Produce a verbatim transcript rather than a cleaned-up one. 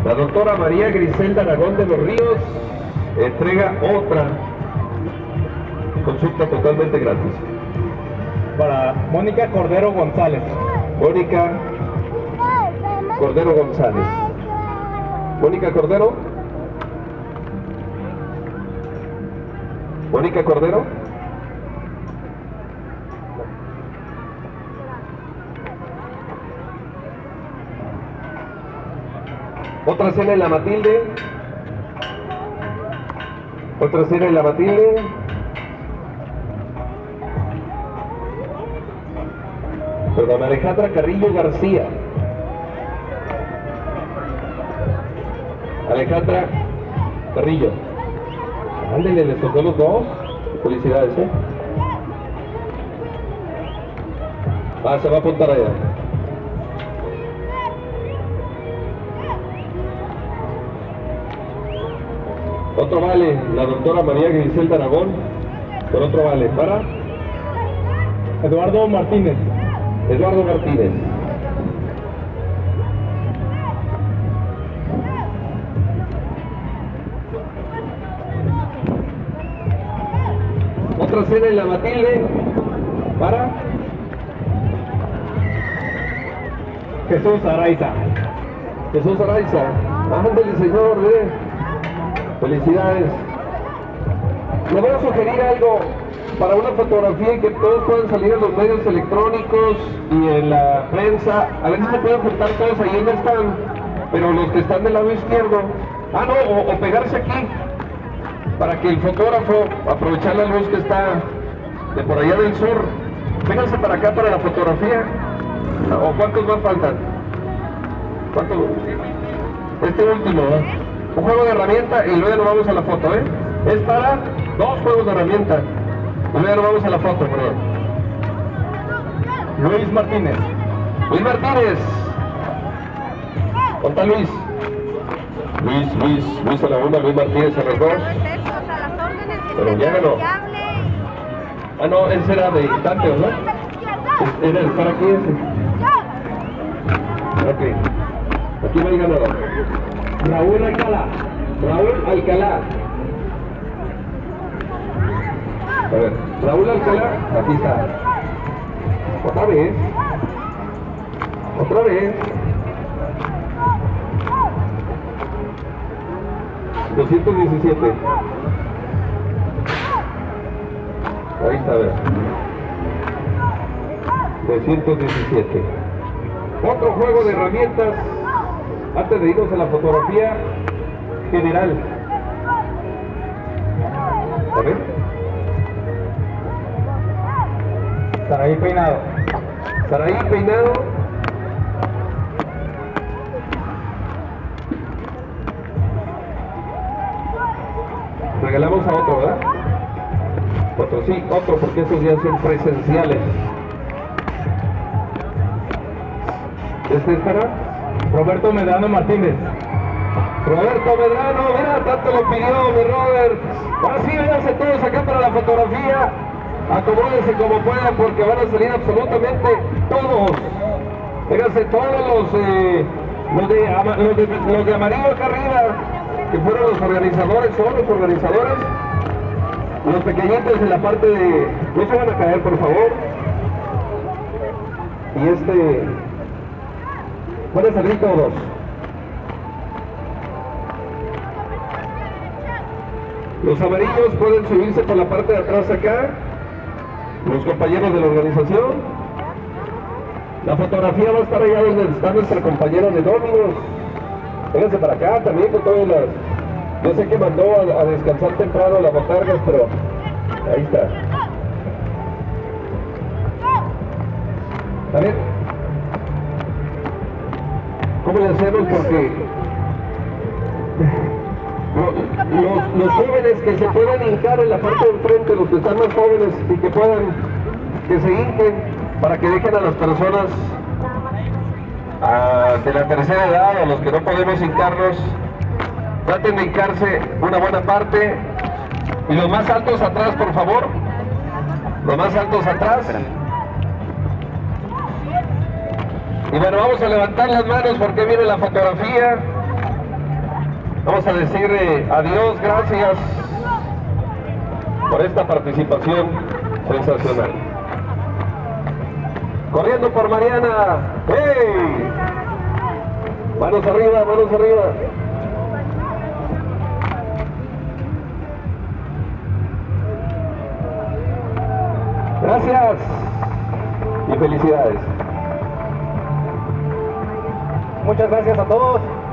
La doctora María Griselda Aragón de los Ríos entrega otra consulta totalmente gratis. Para Mónica Cordero González. Mónica Cordero González. Mónica Cordero. Mónica Cordero. Otra cena en la Matilde. Otra cena en la Matilde. Perdón, Alejandra Carrillo García. Alejandra Carrillo. Ándale, les tocó los dos. Felicidades, ¿eh? Ah, se va a apuntar allá. Otro vale, la doctora María Griselda Aragón. Por otro vale, para Eduardo Martínez. Eduardo Martínez. Otra cena en la Matilde. Para Jesús Araiza. Jesús Araiza. Ándale, señor, ¿eh? Felicidades. Le voy a sugerir algo para una fotografía y que todos puedan salir en los medios electrónicos y en la prensa. A ver si se pueden juntar todos ahí donde están, pero los que están del lado izquierdo. Ah, no, o, o pegarse aquí, para que el fotógrafo, aprovechar la luz que está de por allá del sur, vénganse para acá para la fotografía. ¿O cuántos más faltan? ¿Cuántos? Este último, ¿eh? Un juego de herramienta y luego nos vamos a la foto, ¿eh? Es para dos juegos de herramienta. Y luego nos vamos a la foto, perdón. Luis Martínez. Luis Martínez. ¿Dónde está Luis? Luis, Luis, Luis a la una, Luis Martínez a las dos. Pero ya ganó. Ah, no, ese era de instante, ¿verdad? Era el para aquí ese. Ok. Aquí va el ganador. Raúl Alcalá. Raúl Alcalá. A ver, Raúl Alcalá, aquí está. Otra vez. Otra vez. doscientos diecisiete. Ahí está, a ver. doscientos diecisiete. Otro juego de herramientas. Antes de irnos a la fotografía general. A ver. Saraí Peinado. Saraí Peinado. Regalamos a otro, ¿verdad? Otro, sí, otro, porque estos días son presenciales. ¿Este es para? Roberto Medrano Martínez. Roberto Medrano, mira, tanto lo pidió mi Robert. Ahora sí, vénganse todos acá para la fotografía. Acomódense como puedan porque van a salir absolutamente todos. Vénganse todos los, eh, los, de, los, de, los de amarillo acá arriba, que fueron los organizadores, son los organizadores. Los pequeñitos en la parte de... No se van a caer, por favor. Y este... Van a salir todos. Los amarillos pueden subirse por la parte de atrás acá. Los compañeros de la organización. La fotografía va a estar allá donde está nuestra compañera de Dominos. Vénganse para acá también con todas las... Yo sé que mandó a, a descansar temprano las botargas, pero ahí está. A ver, ¿cómo le hacemos? Porque los, los jóvenes que se puedan hincar en la parte de enfrente, los que están más jóvenes y que puedan, que se hinquen para que dejen a las personas a, de la tercera edad, a los que no podemos hincarnos. Traten de hincarse una buena parte. Y los más altos atrás, por favor. Los más altos atrás. Y bueno, vamos a levantar las manos porque viene la fotografía. Vamos a decir eh, adiós, gracias por esta participación sensacional. Corriendo por Mariana. ¡Hey! Manos arriba, manos arriba. Gracias y felicidades. Muchas gracias a todos.